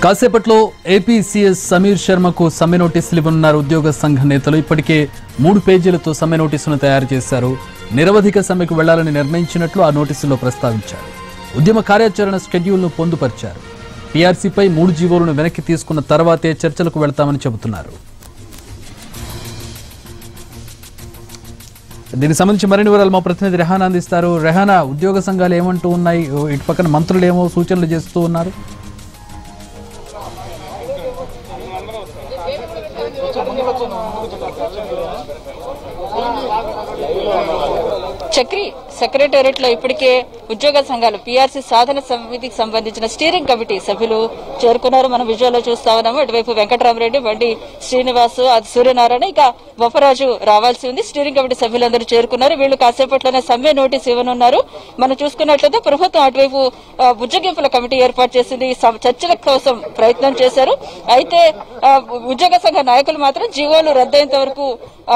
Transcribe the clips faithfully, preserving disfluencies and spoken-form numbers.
కాసేపట్లో AP CS Sameer శర్మకు సమ్మె నోటీసులు ఇవ్వనున్నారు ఉద్యోగ సంఘ నేతలు. ఇప్పటికే మూడు పేజీలతో సమ్మె నోటీసును తయారు చేశారు. నిరవధిక సమ్మెకు వెళ్లాలని నిర్ణయించినట్లు ఆ నోటీసులో ప్రస్తావించారు. ఉద్యమ కార్యాచరణ షెడ్యూల్ను పొందుపరిచారు. పీఆర్సీపై మూడు జీవోలను వెనక్కి తీసుకున్న తర్వాతే చర్చలకు వెళ్తామని చెబుతున్నారు. దీనికి సంబంధించి మరిన్ని వివరాలు మా ప్రతినిధి రెహానా అందిస్తారు. రెహానా, ఉద్యోగ సంఘాలు ఏమంటూ ఉన్నాయి? ఇటు పక్కన మంత్రులు ఏమో సూచనలు చేస్తూ ఉన్నారు. చక్రి సెక్రటేరియట్ లో ఇప్పటికే ఉద్యోగ సంఘాలు పీఆర్సీ సాధన సమితికి సంబంధించిన స్టీరింగ్ కమిటీ సభ్యులు చేరుకున్నారు. మనం విజువల్లో చూస్తా ఉన్నాము. అటువైపు వెంకటరామరెడ్డి, బండి శ్రీనివాసు, అది సూర్యనారాయణ, ఇక బొప్పరాజు రావాల్సి ఉంది. స్టీరింగ్ కమిటీ సభ్యులందరూ చేరుకున్నారు. వీళ్ళు కాసేపట్లోనే సమ్మె నోటీస్ ఇవ్వనున్నారు. మనం చూసుకున్నట్లయితే ప్రభుత్వం అటువైపు బుజ్జగింపుల కమిటీ ఏర్పాటు చేసింది. చర్చల కోసం ప్రయత్నం చేశారు. అయితే ఉద్యోగ సంఘ నాయకులు మాత్రం జీవోలు రద్దయ్యేంత వరకు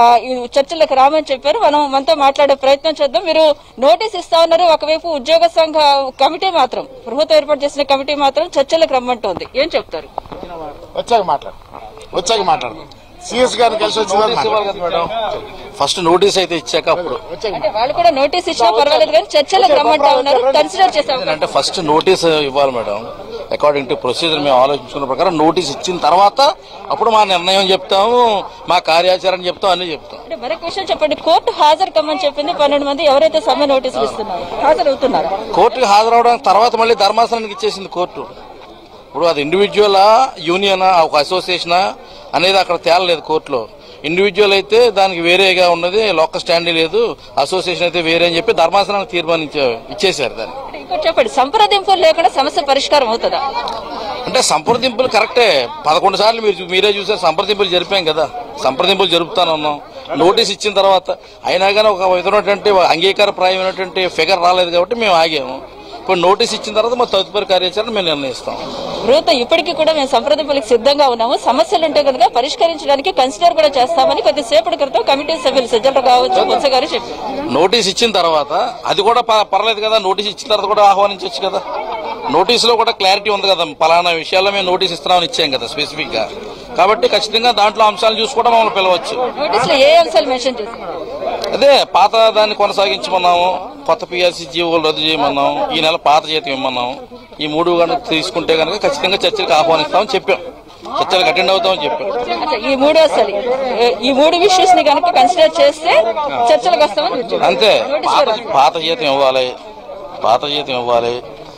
చర్చలకు రామని చెప్పారు. మనం మనతో మాట్లాడే ప్రయత్నం చేద్దాం. మీరు నోటీస్ ఇస్తా ఉన్నారు, ఒకవైపు ఉద్యోగ సంఘ కమిటీ మాత్రం, ప్రభుత్వం ఏర్పాటు చేసిన కమిటీ మాత్రం చర్చలకు రమ్మంటోంది. ఏం చెప్తారు? వచ్చాక మాట్లాడు వచ్చాక మాట్లాడు సిఎస్ గారిని కలిసి వచ్చి ఫస్ట్ నోటీస్ అయితే ఇచ్చాక అప్పుడు అంటే వాళ్ళు కూడా నోటీస్ ఇచ్చినా పర్వాలేదు కానీ చర్చలకు రమ్మంటా ఉన్నారు. కన్సిడర్ చేసాం అంటే ఫస్ట్ నోటీస్ ఇవ్వాలి మేడం. అకార్డింగ్ టు ప్రొసీజర్ మేము ఆలోచించుకున్న ప్రకారం నోటీస్ ఇచ్చిన తర్వాత అప్పుడు మా నిర్ణయం చెప్తాము, మా కార్యాచరణ చెప్తాం, అన్ని చెప్తాం. అంటే మరొక విషయం చెప్పండి, కోర్టు హాజరు కమ్మని చెప్పింది. పన్నెండు మంది ఎవరైతే సమ్మె నోటీసులు ఇస్తున్నారు హాజరవుతున్నారు. కోర్టుకి హాజరవడానికి తర్వాత మళ్ళీ ధర్మాసనానికి ఇచ్చేసింది కోర్టు. ఇప్పుడు అది ఇండివిజువలా, యూనియనా, ఒక అసోసియేషనా అనేది అక్కడ తేలలేదు కోర్టులో. ఇండివిజువల్ అయితే దానికి వేరేగా ఉన్నది, లోకల్ స్టాండ్ లేదు, అసోసియేషన్ అయితే వేరే అని చెప్పి ధర్మాసనానికి తీర్మానించే ఇచ్చేశారు దాన్ని. చెప్పండి, సంప్రదింపులు లేకుండా సమస్య పరిష్కారం అవుతుందా? అంటే సంప్రదింపులు కరెక్టే. పదకొండు సార్లు మీరు మీరే చూసారు, సంప్రదింపులు జరిపాం కదా. సంప్రదింపులు జరుపుతానన్నాం. నోటీస్ ఇచ్చిన తర్వాత అయినా కానీ ఒక విధమైనటువంటి అంగీకారప్రాయమైనటువంటి ఫిగర్ రాలేదు కాబట్టి మేము ఆగాము. ఇప్పుడు నోటీస్ ఇచ్చిన తర్వాత మా తదుపరి కార్యాచరణ మేము నిర్ణయిస్తాం. ప్రభుత్వం ఇప్పటికీ కూడా మేము సంప్రదింపులకు సిద్ధంగా ఉన్నాము, సమస్యలు ఉంటే కనుక పరిష్కరించడానికి కన్సిడర్ కూడా చేస్తామని కొద్దిసేపటి క్రితం కమిటీ సభ్యులు సజ్జల కావచ్చు బొత్స గారు చెప్పారు. నోటీస్ ఇచ్చిన తర్వాత అది కూడా పర్లేదు కదా, నోటీస్ ఇచ్చిన తర్వాత కూడా ఆహ్వానించవచ్చు కదా. నోటీసులో కూడా క్లారిటీ ఉంది కదా, పలానా విషయాల్లో మేము నోటీస్ ఇస్తున్నామని ఇచ్చాం కదా స్పెసిఫిక్ గా. కాబట్టి ఖచ్చితంగా దాంట్లో అంశాలు చూసి కూడా మమ్మల్ని పిలవచ్చు. నోటీసులో ఏ అంశాలు మెన్షన్ చేస్తున్నారు? అదే పాత దాన్ని కొనసాగించమన్నాము, కొత్త పీఆర్సీ జీవోలు రద్దు చేయమన్నాం, ఈ నెల పాత జీతం ఇమ్మన్నాం. ఈ మూడు కనుక తీసుకుంటే కనుక ఖచ్చితంగా చర్చలకు ఆహ్వానిస్తామని చెప్పాం, చర్చలకు అటెండ్ అవుతామని చెప్పాం. ఈ మూడు అసలు ఈ మూడు విషయస్ ని కనుక కన్సిడర్ చేస్తే చర్చలకు వస్తామని అంతే. పాత పాత జీతం ఇవ్వాలి, పాత జీతం ఇవ్వాలి,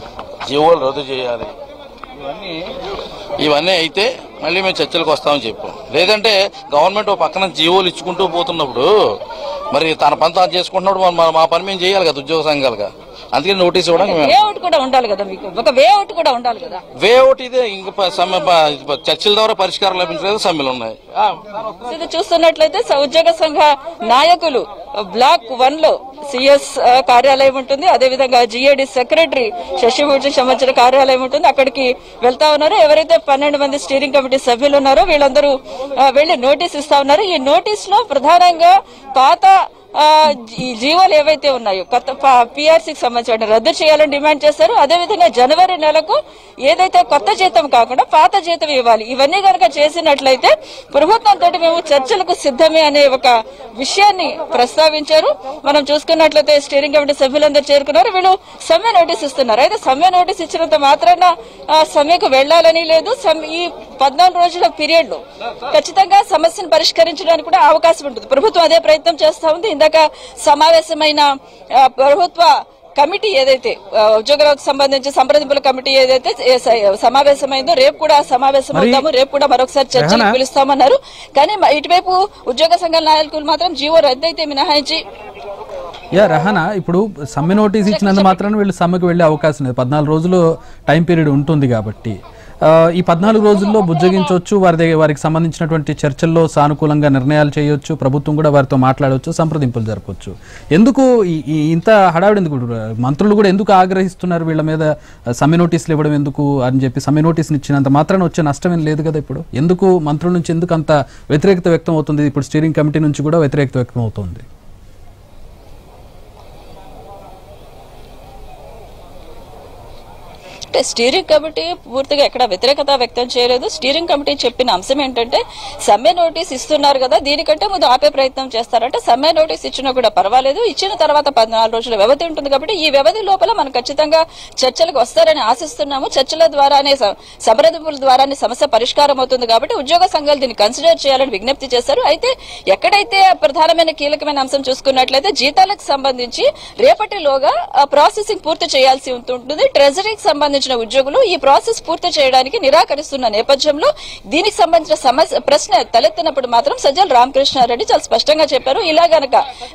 జీవోలు రద్దు చేయాలి, ఇవన్నీ ఇవన్నీ అయితే మళ్ళీ మేము చర్చలకు వస్తామని చెప్పాం. లేదంటే గవర్నమెంట్ ఒక పక్కన జీవోలు ఇచ్చుకుంటూ పోతున్నప్పుడు మరి తన పని తాను చేసుకుంటున్నప్పుడు మా పని మేము చేయాలి కదా ఉద్యోగ సంఘాలుగా. అందుకని నోటీస్ ఇవ్వడానికి వేఅవుట్ కూడా ఉండాలి కదా, మీకు ఒక వేఅవుట్ కూడా ఉండాలి కదా. వేఅవుట్ ఇదే ఇంకా సమ్మె చర్చల ద్వారా పరిష్కారం లభించలేదు, సమ్మెలు ఉన్నాయి. ఇది చూస్తున్నట్లయితే ఉద్యోగ సంఘ నాయకులు బ్లాక్ వన్ లో సిఎస్ కార్యాలయం ఉంటుంది, అదేవిధంగా జిఏడి సెక్రటరీ శశిభూషణ్ సంబంధించిన కార్యాలయం ఉంటుంది. అక్కడికి వెళ్తా ఉన్నారు. ఎవరైతే పన్నెండు మంది స్టీరింగ్ కమిటీ సభ్యులు ఉన్నారో వీళ్ళందరూ వెళ్లి నోటీస్ ఇస్తా ఉన్నారు. ఈ నోటీస్ లో ప్రధానంగా పాత ఈ జీవోలు ఏవైతే ఉన్నాయో కొత్త పీఆర్సీకి సంబంధించిన రద్దు చేయాలని డిమాండ్ చేశారు. అదేవిధంగా జనవరి నెలకు ఏదైతే కొత్త జీతం కాకుండా పాత జీతం ఇవ్వాలి, ఇవన్నీ కనుక చేసినట్లయితే ప్రభుత్వంతో మేము చర్చలకు సిద్ధమే అనే ఒక విషయాన్ని ప్రస్తావించారు. మనం చూసుకున్నట్లయితే స్టీరింగ్ కమిటీ సభ్యులందరూ చేరుకున్నారు. వీళ్ళు సమ్మె నోటీస్ ఇస్తున్నారు. అయితే సమ్మె నోటీస్ ఇచ్చినంత మాత్రాన సమ్మెకు వెళ్లాలని లేదు. ఈ పద్నాలుగు రోజుల పీరియడ్ లో ఖచ్చితంగా సమస్యను పరిష్కరించడానికి కూడా అవకాశం ఉంటుంది. ప్రభుత్వం అదే ప్రయత్నం చేస్తా ఉంది. ఇందాక సమావేశమైన ప్రభుత్వ కమిటీ ఏదైతే ఉద్యోగులకు సంబంధించి సంప్రదింపుల కమిటీ ఏదైతే సమావేశమైందో రేపు కూడా సమావేశం అవుతాము, రేపు కూడా మరొకసారి చర్చలకు పిలుస్తామన్నారు. కానీ ఇటువైపు ఉద్యోగ సంఘాల నాయకులు మాత్రం జీవో రద్దయితే మినహాయించి యా రహానా, ఇప్పుడు సమ్మె నోటీస్ ఇచ్చినంత మాత్రాన వీళ్ళు సమ్మెకు వెళ్లే అవకాశం లేదు. పద్నాలుగు రోజులు టైం పీరియడ్ ఉంటుంది కాబట్టి ఈ పద్నాలుగు రోజుల్లో బుజ్జగించవచ్చు, వారి దగ్గర వారికి సంబంధించినటువంటి చర్చల్లో సానుకూలంగా నిర్ణయాలు చేయొచ్చు, ప్రభుత్వం కూడా వారితో మాట్లాడవచ్చు, సంప్రదింపులు జరపవచ్చు. ఎందుకు ఇంత హడావిడి ఎందుకు? మంత్రులు కూడా ఎందుకు ఆగ్రహిస్తున్నారు వీళ్ళ మీద సమ్మె నోటీసులు ఇవ్వడం ఎందుకు అని చెప్పి? సమ్మె నోటీసులు ఇచ్చినంత మాత్రాన వచ్చే నష్టం ఏం లేదు కదా. ఇప్పుడు ఎందుకు మంత్రుల నుంచి ఎందుకు అంత వ్యతిరేకత వ్యక్తం అవుతుంది? ఇప్పుడు స్టీరింగ్ కమిటీ నుంచి కూడా వ్యతిరేకత వ్యక్తం అవుతుంది. అంటే స్టీరింగ్ కమిటీ పూర్తిగా ఎక్కడ వ్యతిరేకత వ్యక్తం చేయలేదు. స్టీరింగ్ కమిటీ చెప్పిన అంశం ఏంటంటే సమ్మె నోటీస్ ఇస్తున్నారు కదా, దీనికంటే ముందు ఆపే ప్రయత్నం చేస్తారంటే సమ్మె నోటీస్ ఇచ్చినా కూడా పర్వాలేదు, ఇచ్చిన తర్వాత పద్నాలుగు రోజుల వ్యవధి ఉంటుంది కాబట్టి ఈ వ్యవధి లోపల మనం ఖచ్చితంగా చర్చలకు వస్తారని ఆశిస్తున్నాము. చర్చల ద్వారానే సంప్రదింపుల ద్వారానే సమస్య పరిష్కారం అవుతుంది కాబట్టి ఉద్యోగ సంఘాలు దీన్ని కన్సిడర్ చేయాలని విజ్ఞప్తి చేశారు. అయితే ఎక్కడైతే ప్రధానమైన కీలకమైన అంశం చూసుకున్నట్లయితే జీతాలకు సంబంధించి రేపటిలోగా ప్రాసెసింగ్ పూర్తి చేయాల్సి ఉంటుంది. ట్రెజరీకి సంబంధించిన ఉద్యోగులు ఈ ప్రాసెస్ పూర్తి చేయడానికి నిరాకరిస్తున్న నేపథ్యంలో దీనికి సంబంధించిన సమస్య ప్రశ్న తలెత్తినప్పుడు మాత్రం సజ్జల రామకృష్ణారెడ్డి చాలా స్పష్టంగా చెప్పారు, ఇలా గనక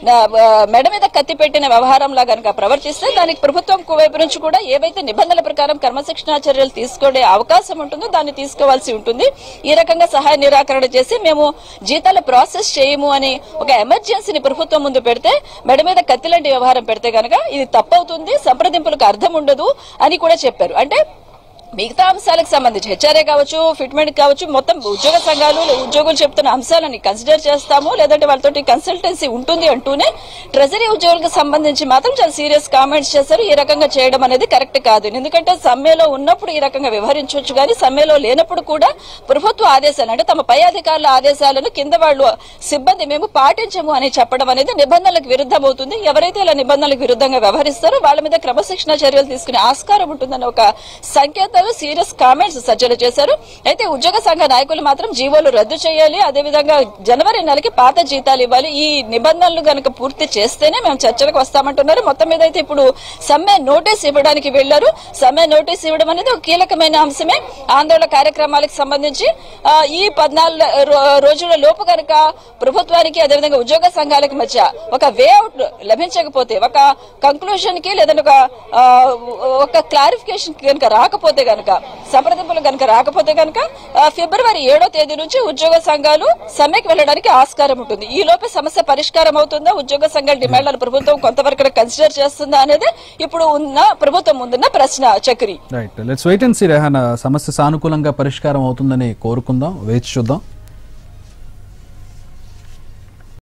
మెడ మీద కత్తి పెట్టిన వ్యవహారంలా గనక ప్రవర్తిస్తే దానికి ప్రభుత్వం వైపు నుంచి కూడా ఏవైతే నిబంధనల ప్రకారం క్రమశిక్షణా చర్యలు తీసుకునే అవకాశం ఉంటుందో దాన్ని తీసుకోవాల్సి ఉంటుంది. ఈ రకంగా సహాయ నిరాకరణ చేసి మేము జీతాల ప్రాసెస్ చేయము అని ఒక ఎమర్జెన్సీని ప్రభుత్వం ముందు పెడితే మెడ మీద కత్తి లాంటి వ్యవహారం పెడితే గనక ఇది తప్పవుతుంది, సంప్రదింపులకు అర్థం ఉండదు అని కూడా చెప్పారు. అంటే మిగతా అంశాలకు సంబంధించి హెచ్ఆర్ఏ కావచ్చు, ఫిట్మెంట్ కావచ్చు, మొత్తం ఉద్యోగ సంఘాలు ఉద్యోగులు చెప్తున్న అంశాలని కన్సిడర్ చేస్తాము, లేదంటే వాళ్ళతో కన్సల్టెన్సీ ఉంటుంది అంటూనే ట్రెజరీ ఉద్యోగులకు సంబంధించి మాత్రం చాలా సీరియస్ కామెంట్స్ చేశారు. ఈ రకంగా చేయడం అనేది కరెక్ట్ కాదు. ఎందుకంటే సమ్మెలో ఉన్నప్పుడు ఈ రకంగా వ్యవహరించవచ్చు, కానీ సమ్మెలో లేనప్పుడు కూడా ప్రభుత్వ ఆదేశాలు అంటే తమ పై అధికారుల ఆదేశాలను కింద వాళ్ళు సిబ్బంది మేము పాటించము అని చెప్పడం అనేది నిబంధనలకు విరుద్ధం అవుతుంది. ఎవరైతే ఇలా నిబంధనలకు విరుద్ధంగా వ్యవహరిస్తారో వాళ్ళ మీద క్రమశిక్షణ చర్యలు తీసుకునే ఆస్కారం ఉంటుందని ఒక సంకేతాలు సీరియస్ కామెంట్స్ సజ్జలు చేశారు. అయితే ఉద్యోగ సంఘ నాయకులు మాత్రం జీవోలు రద్దు చేయాలి, అదేవిధంగా జనవరి నెలకి పాత జీతాలు ఇవ్వాలి, ఈ నిబంధనలు గనక పూర్తి చేస్తేనే మేము చర్చలకు వస్తామంటున్నారు. మొత్తం మీద అయితే ఇప్పుడు సమ్మె నోటీస్ ఇవ్వడానికి వెళ్లారు. సమ్మె నోటీస్ ఇవ్వడం అనేది ఒక కీలకమైన అంశమే. ఆందోళన కార్యక్రమాలకు సంబంధించి ఈ పద్నాలుగు రోజుల లోపు గనక ప్రభుత్వానికి అదేవిధంగా ఉద్యోగ సంఘాలకు మధ్య ఒక వేఅవుట్ లభించకపోతే, ఒక కంక్లూజన్ కి లేదంటే ఒక ఒక క్లారిఫికేషన్ కనుక రాకపోతే గనక, సంప్రదింపులు గనక రాకపోతే గనక ఫిబ్రవరి ఏడో తేదీ నుంచి ఉద్యోగ సంఘాలు సమ్మెకి వెళ్ళడానికి ఆస్కారం ఉంటుంది. ఈ లోపే సమస్య పరిష్కారం అవుతుందా, ఉద్యోగ సంఘాల డిమాండ్లను ప్రభుత్వం కొంతవరకు కన్సిడర్ చేస్తుందా అనేది ఇప్పుడు ఉన్న ప్రభుత్వం ముందున్న ప్రశ్న. Chakri right, let's wait and see. Rehana, సమస్య సానుకూలంగా పరిష్కారం అవుతుందని కోరుకుందాం, వేచి చూద్దాం.